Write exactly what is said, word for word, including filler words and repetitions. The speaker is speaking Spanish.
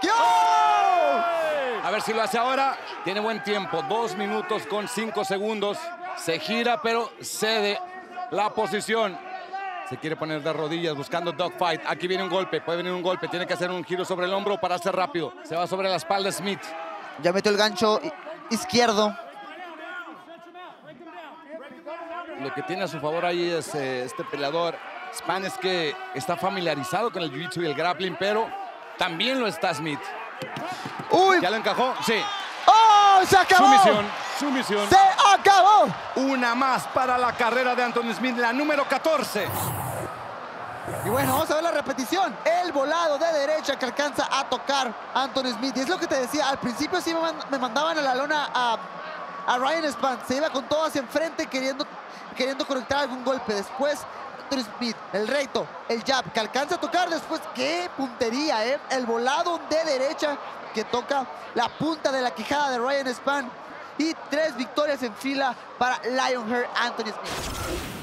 ¡Oh! A ver si lo hace ahora. Tiene buen tiempo. Dos minutos con cinco segundos. Se gira, pero cede la posición. Se quiere poner de rodillas buscando dogfight. Aquí viene un golpe. Puede venir un golpe. Tiene que hacer un giro sobre el hombro para hacer rápido. Se va sobre la espalda Smith. Ya metió el gancho izquierdo. Lo que tiene a su favor ahí es eh, este peleador Spann, es que está familiarizado con el jiu-jitsu y el grappling, pero también lo está Smith. ¡Uy! ¿Ya lo encajó? Sí. ¡Oh! ¡Se acabó! Sumisión, sumisión. ¡Se acabó! Una más para la carrera de Anthony Smith, la número catorce. Y bueno, vamos a ver la repetición. El volado de derecha que alcanza a tocar Anthony Smith. Y es lo que te decía, al principio sí me, mand me mandaban a la lona a, a Ryan Spann. Se iba con todo hacia enfrente queriendo, queriendo conectar algún golpe. Después Anthony Smith, el reto, el jab que alcanza a tocar. Después, ¡qué puntería, eh! El volado de derecha que toca la punta de la quijada de Ryan Spann. Y tres victorias en fila para Lionheart Anthony Smith.